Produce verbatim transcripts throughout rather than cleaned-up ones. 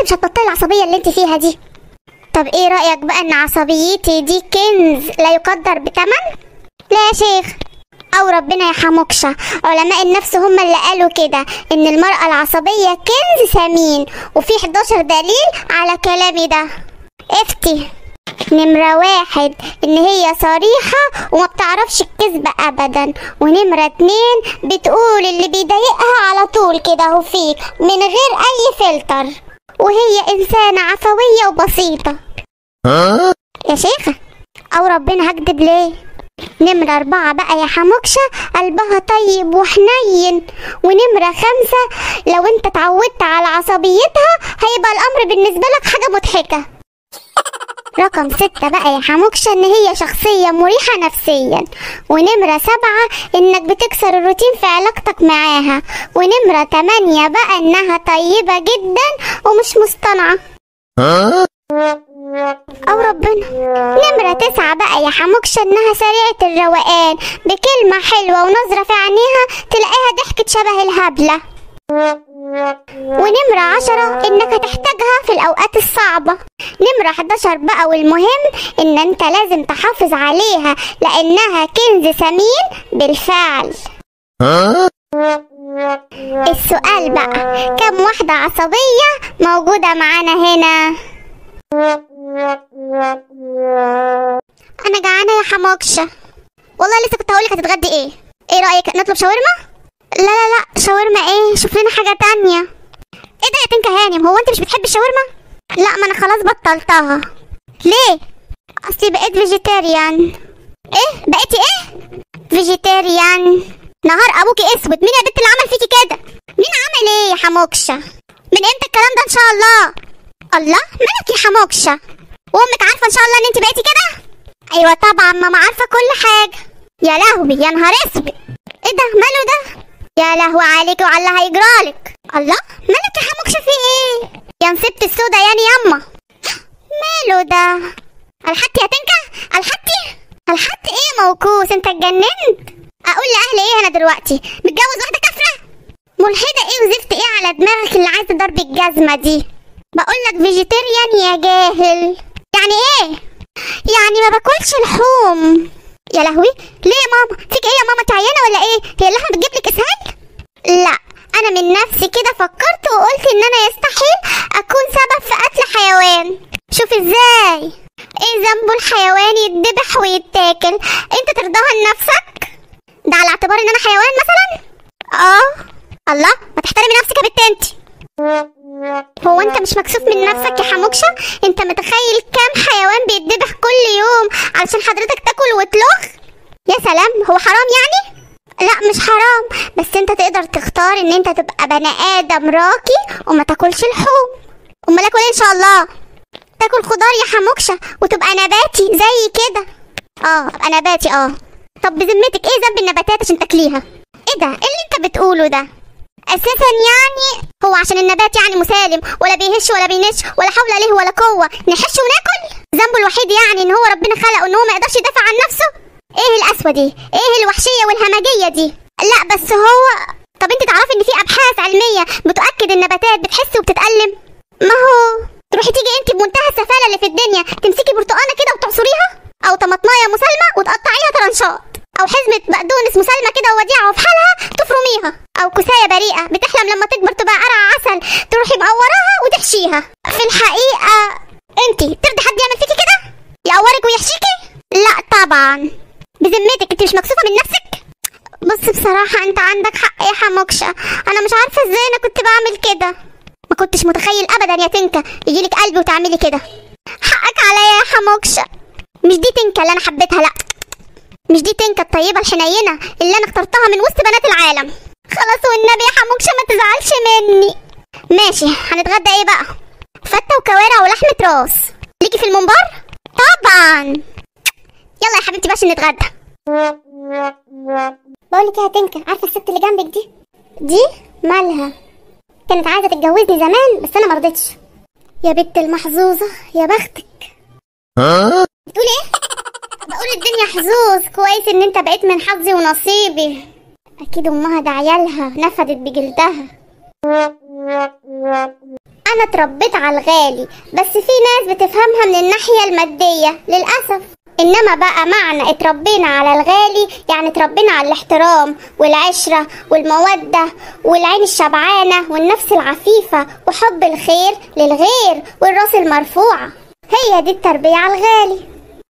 انت مش هتبطلي العصبيه اللي انت فيها دي. طب ايه رايك بقى ان عصبيتي دي كنز لا يقدر بثمن؟ لا يا شيخ، او ربنا يا حموكشه، علماء النفس هم اللي قالوا كده ان المراه العصبيه كنز ثمين، وفي حداشر دليل على كلامي ده. افتي. نمرة واحد ان هي صريحة وما بتعرفش الكذب ابدا، ونمرة اتنين بتقول اللي بيضايقها على طول كده اهو فيك من غير اي فلتر، وهي انسانة عفوية وبسيطة. يا شيخة، او ربنا هكدب ليه؟ نمرة اربعة بقى يا حموكشة قلبها طيب وحنين، ونمرة خمسة لو انت اتعودت على عصبيتها هيبقى الامر بالنسبة لك حاجة مضحكة. رقم ستة بقى يا حموكشة ان هي شخصية مريحة نفسيا، ونمرة سبعة انك بتكسر الروتين في علاقتك معاها، ونمرة تمانية بقى انها طيبة جدا ومش مصطنعة. او ربنا. نمرة تسعة بقى يا حموكشة انها سريعة الروقان، بكلمة حلوة ونظرة في عينيها تلاقيها ضحكت شبه الهبلة. ونمرة عشرة انك هتحتاجها في الاوقات الصعبة. نمرة حداشر بقى والمهم ان انت لازم تحافظ عليها لانها كنز ثمين بالفعل. السؤال بقى، كم واحدة عصبية موجودة معانا هنا؟ انا جعانة يا حموكشة والله، لسه كنت هقولك هتتغدي ايه. ايه رأيك نطلب شاورما؟ لا لا لا، شاورما ايه؟ شوف لنا حاجة تانية. ايه ده يا تنكة هانم، هو انت مش بتحبي الشاورما؟ لا، ما انا خلاص بطلتها. ليه؟ اصلي بقيت فيجيتيريان. ايه بقيتي ايه؟ فيجيتيريان. نهار ابوكي اسود، مين يا بنت اللي عمل فيكي كده؟ مين عمل ايه يا حموكشة؟ من امتى الكلام ده ان شاء الله؟ الله، مالك يا حموكشة؟ وامك عارفة ان شاء الله ان انت بقيتي كده؟ ايوه طبعا ماما عارفة كل حاجة. يا لهوي، يا نهار اسود، ايه ده؟ ماله ده؟ يا لهوي عليكي وعلى اللي هيجرالك. الله، مالك يا حموكشة في ايه؟ يا نسيبت السودا يعني ياما. ماله ده؟ الحتي يا تنكة؟ الحتي؟ الحتي ايه موكوس، انت اتجننت؟ اقول لاهلي ايه انا دلوقتي؟ متجوز واحدة كافرة؟ ملحدة ايه وزفت ايه على دماغك اللي عايزة ضرب الجزمة دي؟ بقولك فيجيتيريان يا جاهل. يعني ايه؟ يعني ما باكلش لحوم. يا لهوي، ليه يا ماما؟ فيك ايه يا ماما، تعيانة ولا ايه؟ هي اللحمة بتجيبلك اسهال؟ لا، انا من نفسي كده فكرت وقلت ان انا يستحيل اكون سبب في قتل حيوان. شوف ازاي، ايه ذنبه الحيوان يتذبح ويتاكل؟ انت ترضاها لنفسك؟ ده على اعتبار ان انا حيوان مثلا؟ اه. الله، ما تحترمي نفسك يا بنت انت. هو انت مش مكسوف من نفسك يا حموكشة؟ انت متخيل كام حيوان بيتذبح كل يوم علشان حضرتك تاكل وتلخ؟ يا سلام، هو حرام يعني؟ لا مش حرام، بس انت تقدر تختار ان انت تبقى بني ادم راقي وما تاكلش لحوم. امال اكل ان شاء الله؟ تاكل خضار يا حموكشة وتبقى نباتي زي كده. اه ابقى نباتي. اه طب بذمتك ايه ذنب النباتات عشان تاكليها؟ ايه ده؟ ايه اللي انت بتقوله ده؟ اساسا يعني هو عشان النبات يعني مسالم ولا بيهش ولا بينش ولا حول عليه ولا قوه نحش وناكل؟ ذنبه الوحيد يعني ان هو ربنا خلقه ان هو ما يقدرش يدافع عن نفسه؟ ايه القسوه دي؟ ايه الوحشيه والهمجيه دي؟ لا بس هو، طب انت تعرفي ان في ابحاث علميه بتؤكد ان النباتات بتحس وبتتألم؟ ما هو تروحي تيجي انت بمنتهى السفاله اللي في الدنيا تمسكي برتقانه كده وتعصريها، او طماطمايه مسالمه وتقطعيها طرنشات، او حزمه بقدونس مسالمه كده ووديعه وفي حالها تفرميها، او كوسايه بريئه بتحلم لما تكبر تبقى قرع عسل تروحي مقوراها وتحشيها. في الحقيقه انت ترضي حد يعمل فيكي كده؟ يقورك ويحشيكي؟ لا طبعا. بذمتك انت مش مكسوفه من نفسك؟ بص بصراحه انت عندك حق يا حموكشة، انا مش عارفه ازاي انا كنت بعمل كده. ما كنتش متخيل ابدا يا تنكة يجيلك قلبي وتعملي كده. حقك عليا يا حموكشة. مش دي تنكة اللي انا حبيتها، لا مش دي تنكة الطيبة الحنينة اللي انا اخترتها من وسط بنات العالم. خلاص والنبي يا حموكشة ما تزعلش مني. ماشي، هنتغدى ايه بقى؟ فتة وكوارع ولحمة راس. ليكي في الممبار؟ طبعا. يلا يا حبيبتي باش نتغدى. بقولك ايه يا تنكة، عارفة الست اللي جنبك دي؟ دي مالها؟ كانت عايزة تتجوزني زمان بس انا مرضتش. يا بنت المحظوظة، يا بختك. ها؟ بتقول ايه؟ بقول الدنيا حظوظ، كويس ان انت بقيت من حظي ونصيبي. اكيد امها ده عيالها نفدت بجلدها. انا اتربيت على الغالي، بس في ناس بتفهمها من الناحية المادية للأسف. انما بقى معنى اتربينا على الغالي يعني اتربينا على الاحترام والعشرة والمودة والعين الشبعانة والنفس العفيفة وحب الخير للغير والراس المرفوعة. هي دي التربية على الغالي.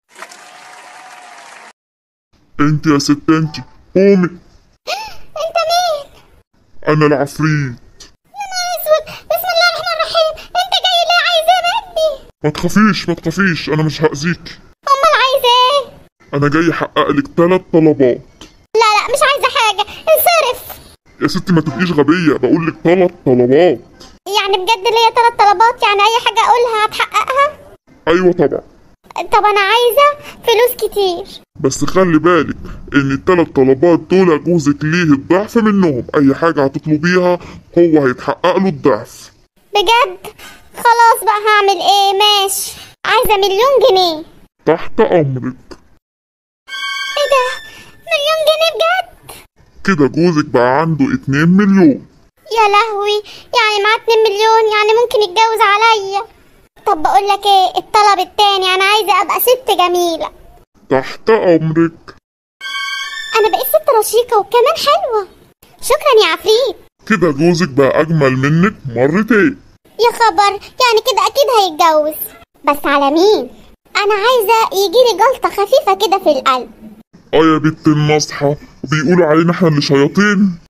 انت يا ست انت قومي. انت مين؟ انا العفريت. يا نهار اسود، بسم الله الرحمن الرحيم. انت جاي ليه؟ عايز ايه مني؟ ما تخافيش ما تخافيش، انا مش هأذيك. امال عايز ايه؟ انا جاي احقق لك ثلاث طلبات. لا لا مش عايزة حاجة، انصرف. يا ستي ما تبقيش غبية، بقول لك ثلاث طلبات. يعني بجد ليا ثلاث طلبات؟ يعني اي حاجة اقولها هتحققها؟ ايوه طبعا. طب انا عايزة فلوس كتير. بس خلي بالك ان الثلاث طلبات دول جوزك ليه الضعف منهم، اي حاجة هتطلبيها هو هيتحقق له الضعف. بجد؟ خلاص بقى هعمل ايه؟ ماشي، عايزة مليون جنيه. تحت امرك. ايه ده؟ مليون جنيه بجد؟ كده جوزك بقى عنده اتنين مليون. يا لهوي، يعني معاه اتنين مليون، يعني ممكن يتجوز عليا. طب بقولك ايه، الطلب التاني انا عايزة ابقى ست جميلة. تحت امرك. انا بقيت ست رشيقة وكمان حلوة. شكرا يا عفريت. كده جوزك بقى اجمل منك مرتين. يا خبر، يعني كده اكيد هيتجوز. بس على مين؟ انا عايزة يجيلي جلطة خفيفة كده في القلب. اه يا بنت النصحة، وبيقولوا علينا احنا اللي شياطين.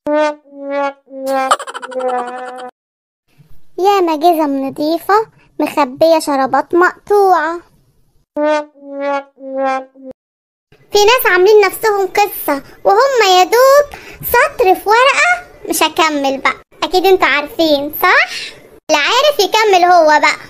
ياما جزم نضيفة مخبية شرابات مقطوعة. في ناس عاملين نفسهم قصة وهم يا دوب سطر في ورقة. مش هكمل بقى، اكيد انتوا عارفين صح؟ اللي عارف يكمل هو بقى.